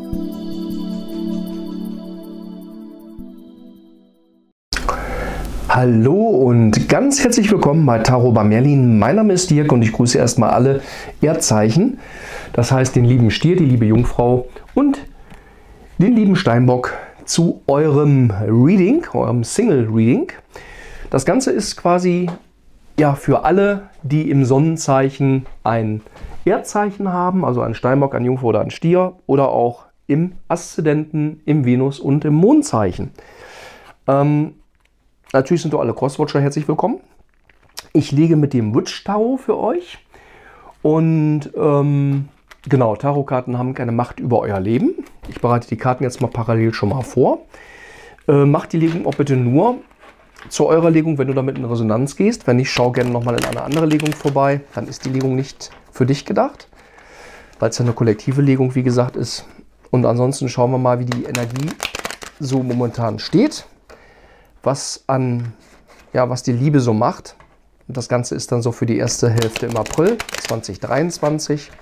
Hallo und ganz herzlich willkommen bei Tarot bei Merlin. Mein Name ist Dirk und ich grüße erstmal alle Erdzeichen. Das heißt den lieben Stier, die liebe Jungfrau und den lieben Steinbock zu eurem Reading, eurem Single Reading. Das Ganze ist quasi ja für alle, die im Sonnenzeichen ein Erdzeichen haben, also ein Steinbock, ein Jungfrau oder ein Stier oder auch im Aszendenten, im Venus- und im Mondzeichen. Natürlich sind doch alle Crosswatcher herzlich willkommen. Ich lege mit dem Witch Tarot für euch. Und genau, Tarotkarten haben keine Macht über euer Leben. Ich bereite die Karten jetzt mal parallel schon mal vor. Macht die Legung auch bitte nur zu eurer Legung, wenn du damit in Resonanz gehst. Wenn nicht, schau gerne nochmal in eine andere Legung vorbei. Dann ist die Legung nicht für dich gedacht, weil es ja eine kollektive Legung, wie gesagt, ist. Und ansonsten schauen wir mal, wie die Energie so momentan steht. Was die Liebe so macht. Und das Ganze ist dann so für die erste Hälfte im April 2023.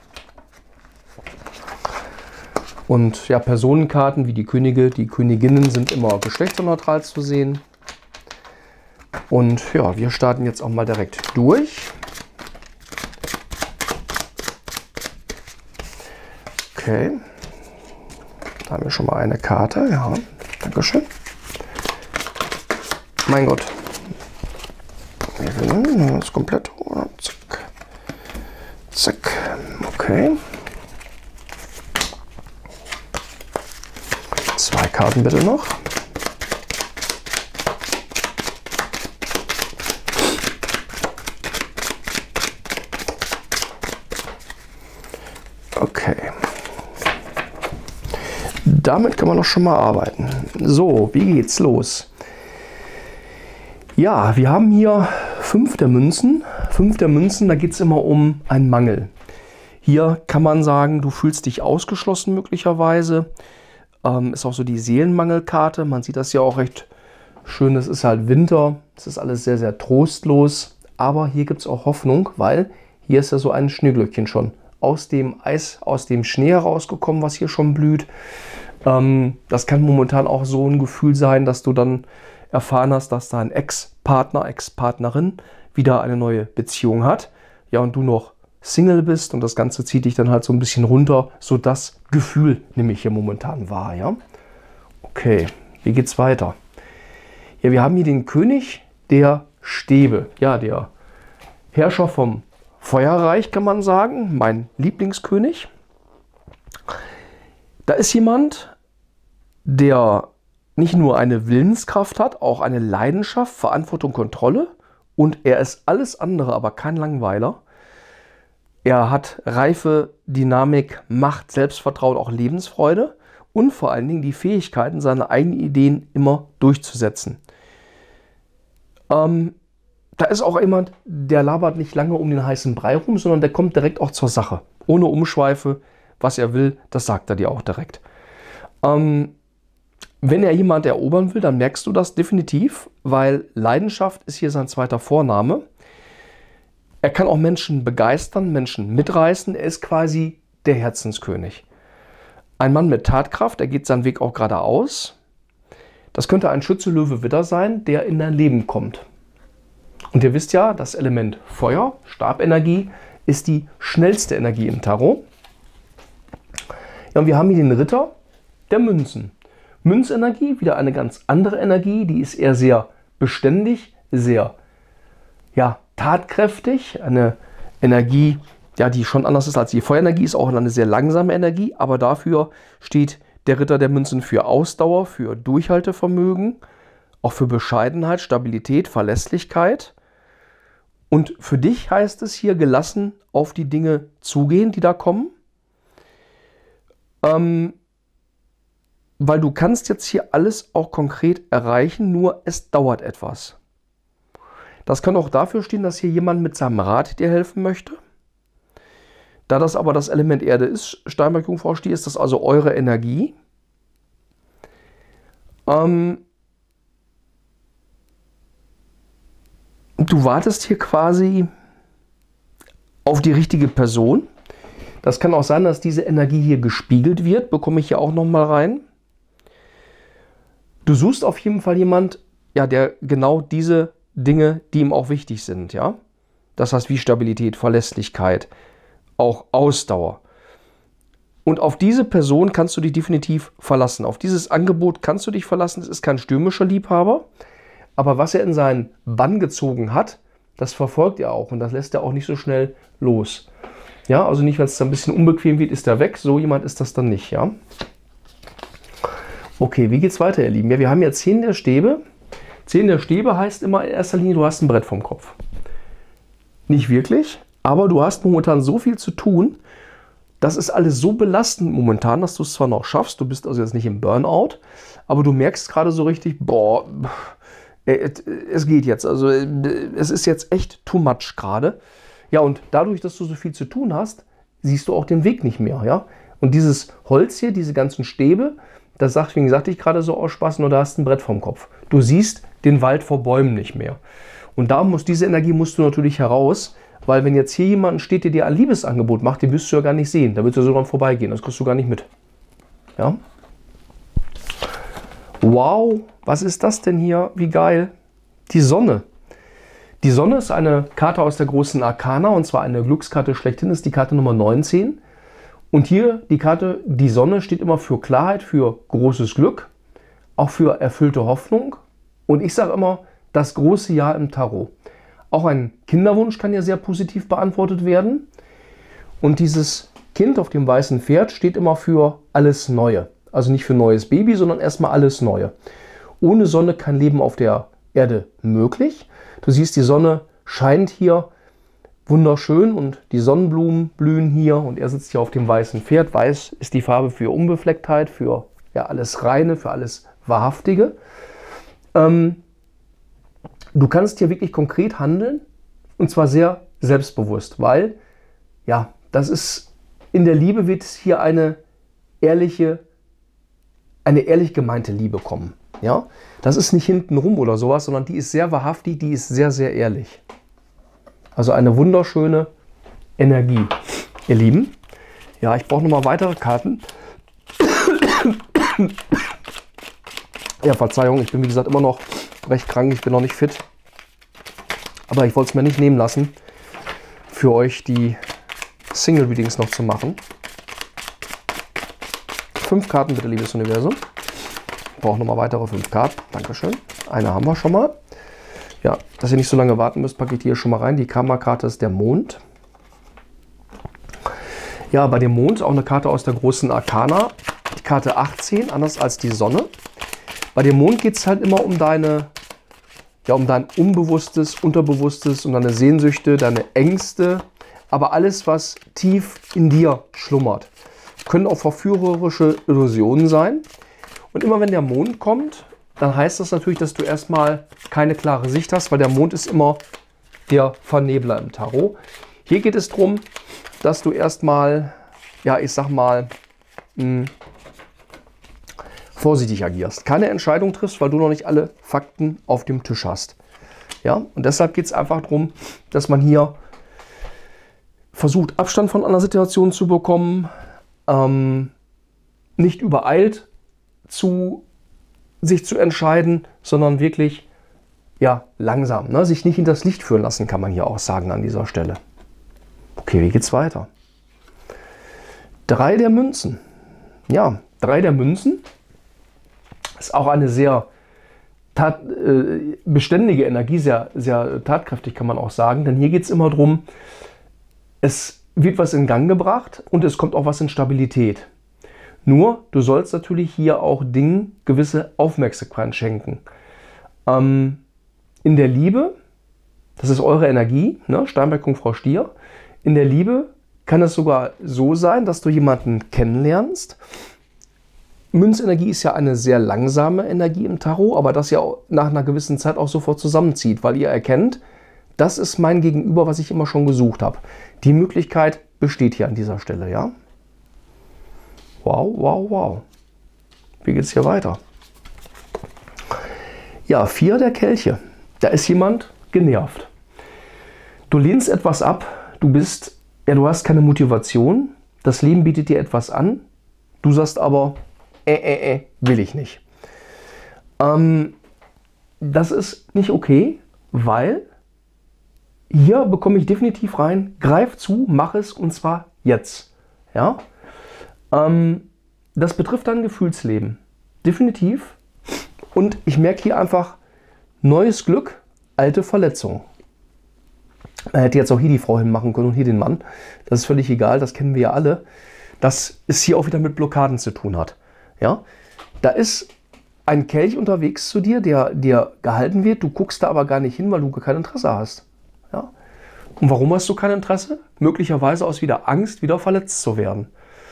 Und ja, Personenkarten wie die Könige, die Königinnen sind immer geschlechtsneutral zu sehen. Und ja, wir starten jetzt auch mal direkt durch. Okay. Da haben wir schon mal eine Karte. Ja, Dankeschön. Mein Gott. Das ist komplett. Zack. Zack. Okay. 2 Karten bitte noch. Okay. Damit kann man doch schon mal arbeiten. So, wie geht's los? Ja, wir haben hier 5 der Münzen. 5 der Münzen, da geht es immer um einen Mangel. Hier kann man sagen, du fühlst dich ausgeschlossen möglicherweise. Ist auch so die Seelenmangelkarte. Man sieht das ja auch recht schön. Es ist halt Winter. Es ist alles sehr, sehr trostlos. Aber hier gibt es auch Hoffnung, weil hier ist ja so ein Schneeglöckchen schon aus dem Eis, aus dem Schnee herausgekommen, was hier schon blüht. Das kann momentan auch so ein Gefühl sein, dass du dann erfahren hast, dass dein Ex-Partner, Ex-Partnerin wieder eine neue Beziehung hat. Ja, und du noch Single bist und das Ganze zieht dich dann halt so ein bisschen runter. So das Gefühl nehme ich hier momentan wahr, ja. Okay, wie geht's weiter? Ja, wir haben hier den König der Stäbe. Ja, der Herrscher vom Feuerreich, kann man sagen. Mein Lieblingskönig. Da ist jemand, der nicht nur eine Willenskraft hat, auch eine Leidenschaft, Verantwortung, Kontrolle. Und er ist alles andere, aber kein Langweiler. Er hat Reife, Dynamik, Macht, Selbstvertrauen, auch Lebensfreude. Und vor allen Dingen die Fähigkeiten, seine eigenen Ideen immer durchzusetzen. Da ist auch jemand, der labert nicht lange um den heißen Brei rum, sondern der kommt direkt auch zur Sache. Ohne Umschweife. Was er will, das sagt er dir auch direkt. Wenn er jemanden erobern will, dann merkst du das definitiv, weil Leidenschaft ist hier sein zweiter Vorname. Er kann auch Menschen begeistern, Menschen mitreißen. Er ist quasi der Herzenskönig. Ein Mann mit Tatkraft, er geht seinen Weg auch geradeaus. Das könnte ein Schütze, Löwe, Widder sein, der in dein Leben kommt. Und ihr wisst ja, das Element Feuer, Stabenergie, ist die schnellste Energie im Tarot. Ja, und wir haben hier den Ritter der Münzen. Münzenergie, wieder eine ganz andere Energie, die ist eher sehr beständig, sehr tatkräftig, eine Energie, ja, die schon anders ist als die Feuerenergie, ist auch eine sehr langsame Energie, aber dafür steht der Ritter der Münzen für Ausdauer, für Durchhaltevermögen, auch für Bescheidenheit, Stabilität, Verlässlichkeit. Und für dich heißt es hier gelassen auf die Dinge zugehen, die da kommen. Weil du kannst jetzt hier alles auch konkret erreichen, nur es dauert etwas. Das kann auch dafür stehen, dass hier jemand mit seinem Rat dir helfen möchte. Da das aber das Element Erde ist, Steinbock, Jungfrau, Stier, ist das also eure Energie. Du wartest hier quasi auf die richtige Person. Das kann auch sein, dass diese Energie hier gespiegelt wird. Bekomme ich hier auch nochmal rein. Du suchst auf jeden Fall jemand, ja, der genau diese Dinge, die ihm auch wichtig sind, ja. Das heißt wie Stabilität, Verlässlichkeit, auch Ausdauer. Und auf diese Person kannst du dich definitiv verlassen. Auf dieses Angebot kannst du dich verlassen. Es ist kein stürmischer Liebhaber. Aber was er in seinen Bann gezogen hat, das verfolgt er auch. Und das lässt er auch nicht so schnell los. Ja, also nicht, wenn es ein bisschen unbequem wird, ist er weg. So jemand ist das dann nicht, ja. Okay, wie geht's weiter, ihr Lieben? Ja, wir haben ja 10 der Stäbe. 10 der Stäbe heißt immer in erster Linie, du hast ein Brett vorm Kopf. Nicht wirklich, aber du hast momentan so viel zu tun. Das ist alles so belastend momentan, dass du es zwar noch schaffst, du bist also jetzt nicht im Burnout, aber du merkst gerade so richtig, boah, es geht jetzt. Also es ist jetzt echt too much gerade. Ja, und dadurch, dass du so viel zu tun hast, siehst du auch den Weg nicht mehr. Ja? Und dieses Holz hier, diese ganzen Stäbe, das sagt, wie gesagt, ich gerade so aus Spaß, nur da hast du ein Brett vorm Kopf. Du siehst den Wald vor Bäumen nicht mehr. Und da diese Energie musst du natürlich heraus, weil wenn jetzt hier jemand steht, der dir ein Liebesangebot macht, den wirst du ja gar nicht sehen. Da wird du sogar vorbeigehen, das kriegst du gar nicht mit. Ja? Wow, was ist das denn hier? Wie geil. Die Sonne. Die Sonne ist eine Karte aus der großen Arkana und zwar eine Glückskarte schlechthin, ist die Karte Nummer 19. Und hier die Karte, die Sonne, steht immer für Klarheit, für großes Glück, auch für erfüllte Hoffnung. Und ich sage immer, das große Ja im Tarot. Auch ein Kinderwunsch kann ja sehr positiv beantwortet werden. Und dieses Kind auf dem weißen Pferd steht immer für alles Neue. Also nicht für neues Baby, sondern erstmal alles Neue. Ohne Sonne kein Leben auf der Erde möglich. Du siehst, die Sonne scheint hier wunderschön und die Sonnenblumen blühen hier und er sitzt hier auf dem weißen Pferd. Weiß ist die Farbe für Unbeflecktheit, für ja, alles Reine, für alles Wahrhaftige. Du kannst hier wirklich konkret handeln und zwar sehr selbstbewusst, weil ja, das ist in der Liebe wird hier eine ehrlich gemeinte Liebe kommen. Ja? Das ist nicht hintenrum oder sowas, sondern die ist sehr wahrhaftig, die ist sehr, sehr ehrlich. Also eine wunderschöne Energie, ihr Lieben. Ja, ich brauche nochmal weitere Karten. Ja, Verzeihung, ich bin wie gesagt immer noch recht krank, ich bin noch nicht fit. Aber ich wollte es mir nicht nehmen lassen, für euch die Single-Readings noch zu machen. 5 Karten bitte, liebes Universum. Ich brauche nochmal weitere 5 Karten. Dankeschön. Eine haben wir schon mal. Ja, dass ihr nicht so lange warten müsst, packe ich die hier schon mal rein. Die Karma-Karte ist der Mond. Ja, bei dem Mond auch eine Karte aus der großen Arkana. Die Karte 18, anders als die Sonne. Bei dem Mond geht es halt immer um um dein Unbewusstes, Unterbewusstes, um deine Sehnsüchte, deine Ängste. Aber alles, was tief in dir schlummert. Können auch verführerische Illusionen sein. Und immer wenn der Mond kommt, dann heißt das natürlich, dass du erstmal keine klare Sicht hast, weil der Mond ist immer der Vernebler im Tarot. Hier geht es darum, dass du erstmal, ja, ich sag mal, vorsichtig agierst. Keine Entscheidung triffst, weil du noch nicht alle Fakten auf dem Tisch hast. Ja, und deshalb geht es einfach darum, dass man hier versucht, Abstand von einer Situation zu bekommen, nicht übereilt sich zu entscheiden, sondern wirklich ja, langsam, ne? Sich nicht hinters Licht führen lassen, kann man hier auch sagen an dieser Stelle. Okay, wie geht's weiter? 3 der Münzen. Ja, 3 der Münzen ist auch eine sehr beständige Energie, sehr, sehr tatkräftig kann man auch sagen, denn hier geht es immer darum, es wird was in Gang gebracht und es kommt auch was in Stabilität. Nur, du sollst natürlich hier auch Dingen gewisse Aufmerksamkeit schenken. In der Liebe, das ist eure Energie, ne? Steinbock, Jungfrau, Stier. In der Liebe kann es sogar so sein, dass du jemanden kennenlernst. Münzenergie ist ja eine sehr langsame Energie im Tarot, aber das ja nach einer gewissen Zeit auch sofort zusammenzieht, weil ihr erkennt, das ist mein Gegenüber, was ich immer schon gesucht habe. Die Möglichkeit besteht hier an dieser Stelle, ja? Wow, wow, wow. Wie geht es hier weiter? Ja, 4 der Kelche. Da ist jemand genervt. Du lehnst etwas ab, du hast keine Motivation, Das Leben bietet dir etwas an, du sagst aber, will ich nicht. Das ist nicht okay, weil hier bekomme ich definitiv rein, greif zu, mach es und zwar jetzt. Ja? Das betrifft dein Gefühlsleben. Definitiv. Und ich merke hier einfach neues Glück, alte Verletzungen. Man hätte jetzt auch hier die Frau hinmachen können und hier den Mann. Das ist völlig egal, das kennen wir ja alle. Dass es hier auch wieder mit Blockaden zu tun hat. Ja? Da ist ein Kelch unterwegs zu dir, der dir gehalten wird. Du guckst da aber gar nicht hin, weil du kein Interesse hast. Ja? Und warum hast du kein Interesse? Möglicherweise aus wieder Angst, wieder verletzt zu werden.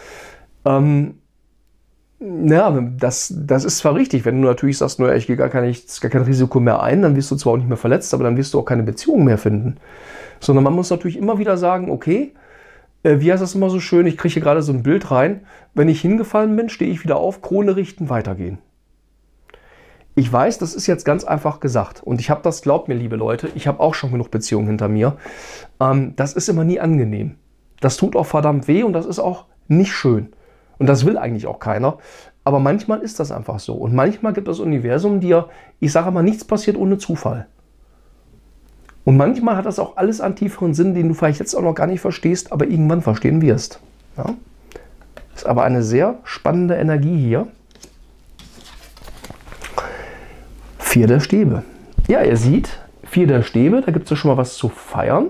Ja, das ist zwar richtig, wenn du natürlich sagst, naja, ich gehe gar kein Risiko mehr ein, dann wirst du zwar auch nicht mehr verletzt, aber dann wirst du auch keine Beziehung mehr finden. Sondern man muss natürlich immer wieder sagen, okay, wie heißt das immer so schön, ich kriege hier gerade so ein Bild rein, wenn ich hingefallen bin, stehe ich wieder auf, Krone richten, weitergehen. Ich weiß, das ist jetzt ganz einfach gesagt und ich habe das, glaubt mir, liebe Leute, ich habe auch schon genug Beziehungen hinter mir. Das ist immer nie angenehm. Das tut auch verdammt weh und das ist auch nicht schön. Und das will eigentlich auch keiner. Aber manchmal ist das einfach so. Und manchmal gibt das Universum dir, ich sage mal, nichts passiert ohne Zufall. Und manchmal hat das auch alles einen tieferen Sinn, den du vielleicht jetzt auch noch gar nicht verstehst, aber irgendwann verstehen wirst. Ja? Das ist aber eine sehr spannende Energie hier. 4 der Stäbe. Ja, ihr seht, 4 der Stäbe, da gibt es ja schon mal was zu feiern.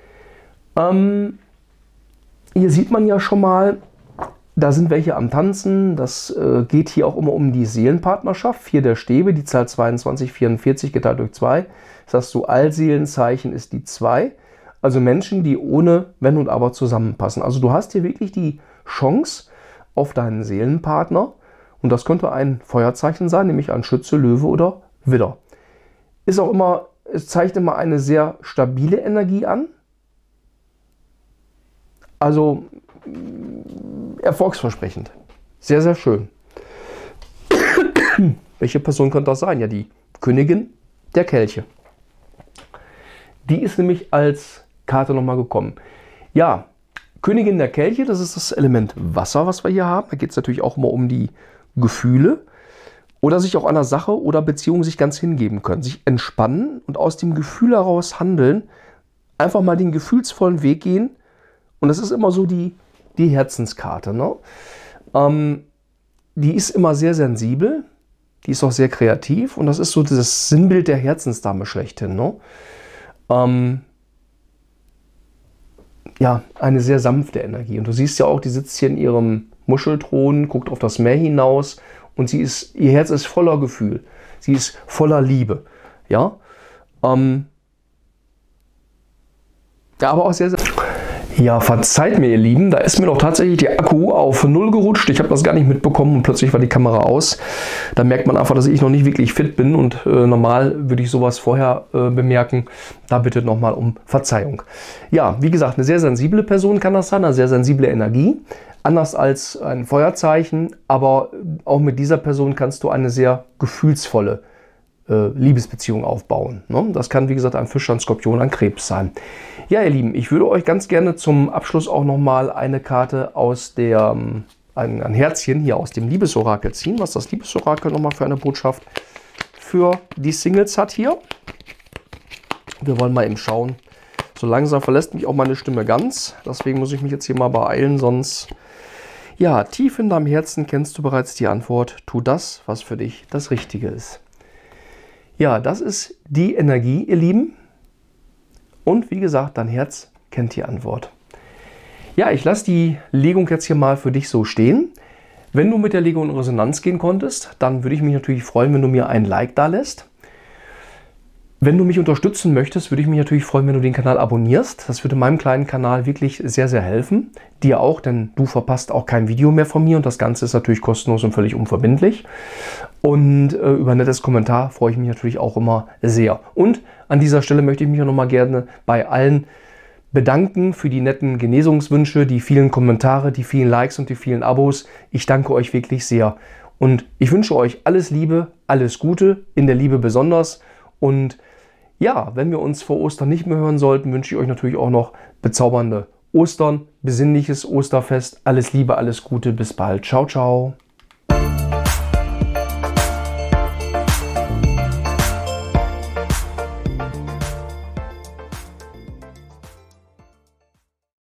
Hier sieht man ja schon mal, da sind welche am Tanzen. Das geht hier auch immer um die Seelenpartnerschaft. 4 der Stäbe, die Zahl 22, 44 geteilt durch 2. Das heißt, so Allseelenzeichen ist die 2. Also Menschen, die ohne Wenn und Aber zusammenpassen. Also du hast hier wirklich die Chance auf deinen Seelenpartner. Und das könnte ein Feuerzeichen sein, nämlich ein Schütze, Löwe oder Widder. Ist auch immer, es zeigt immer eine sehr stabile Energie an. Also erfolgsversprechend. Sehr, sehr schön. Welche Person könnte das sein? Ja, die Königin der Kelche. Die ist nämlich als Karte nochmal gekommen. Ja, Königin der Kelche, das ist das Element Wasser, was wir hier haben. Da geht es natürlich auch immer um die Gefühle. Oder sich auch einer Sache oder Beziehung sich ganz hingeben können. Sich entspannen und aus dem Gefühl heraus handeln. Einfach mal den gefühlsvollen Weg gehen. Und das ist immer so die Herzenskarte. Ne? Die ist immer sehr sensibel. Die ist auch sehr kreativ. Und das ist so das Sinnbild der Herzensdame schlechthin. Ne? Ja, eine sehr sanfte Energie. Und du siehst ja auch, die sitzt hier in ihrem Muschelthron, guckt auf das Meer hinaus. Und ihr Herz ist voller Gefühl. Sie ist voller Liebe. Ja, ja, aber auch sehr, sehr... Ja, verzeiht mir, ihr Lieben, da ist mir doch tatsächlich der Akku auf 0 gerutscht. Ich habe das gar nicht mitbekommen und plötzlich war die Kamera aus. Da merkt man einfach, dass ich noch nicht wirklich fit bin und normal würde ich sowas vorher bemerken. Da bitte nochmal um Verzeihung. Ja, wie gesagt, eine sehr sensible Person kann das sein, eine sehr sensible Energie. Anders als ein Feuerzeichen, aber auch mit dieser Person kannst du eine sehr gefühlsvolle Liebesbeziehung aufbauen. Ne? Das kann, wie gesagt, ein Fisch, ein Skorpion, ein Krebs sein. Ja, ihr Lieben, ich würde euch ganz gerne zum Abschluss auch nochmal eine Karte aus der, ein Herzchen hier aus dem Liebesorakel ziehen. Was das Liebesorakel nochmal für eine Botschaft für die Singles hat hier. Wir wollen mal eben schauen. So langsam verlässt mich auch meine Stimme ganz. Deswegen muss ich mich jetzt hier mal beeilen, sonst... Ja, tief in deinem Herzen kennst du bereits die Antwort. Tu das, was für dich das Richtige ist. Ja, das ist die Energie, ihr Lieben. Und wie gesagt, dein Herz kennt die Antwort. Ja, ich lasse die Legung jetzt hier mal für dich so stehen. Wenn du mit der Legung in Resonanz gehen konntest, dann würde ich mich natürlich freuen, wenn du mir ein Like da lässt. Wenn du mich unterstützen möchtest, würde ich mich natürlich freuen, wenn du den Kanal abonnierst. Das würde meinem kleinen Kanal wirklich sehr, sehr helfen. Dir auch, denn du verpasst auch kein Video mehr von mir und das Ganze ist natürlich kostenlos und völlig unverbindlich. Und über ein nettes Kommentar freue ich mich natürlich auch immer sehr. Und an dieser Stelle möchte ich mich auch nochmal gerne bei allen bedanken für die netten Genesungswünsche, die vielen Kommentare, die vielen Likes und die vielen Abos. Ich danke euch wirklich sehr. Und ich wünsche euch alles Liebe, alles Gute, in der Liebe besonders. Und ja, wenn wir uns vor Ostern nicht mehr hören sollten, wünsche ich euch natürlich auch noch bezaubernde Ostern, besinnliches Osterfest. Alles Liebe, alles Gute, bis bald. Ciao, ciao.